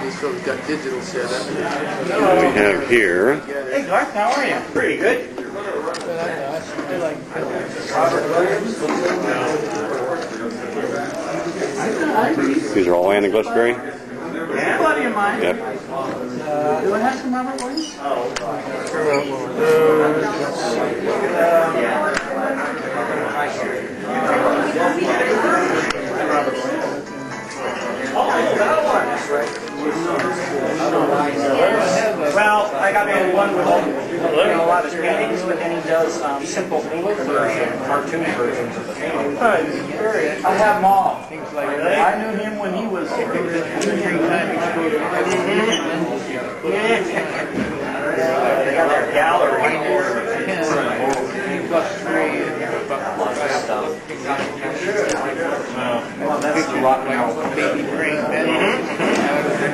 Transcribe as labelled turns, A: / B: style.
A: These folks got digital set up.
B: We have here.
C: Hey Garth, how are you? Pretty good.
B: These are all Anna Glusberry?
C: Yeah, buddy of mine.
B: Yep.
C: Do I have some Robert Williams? Well, I got the one with a lot of paintings, but then he does simple English cartoon versions of the paintings. I have them all. Things like that. I knew him when he was They got their gallery. Well, that's the rock now. Baby brain.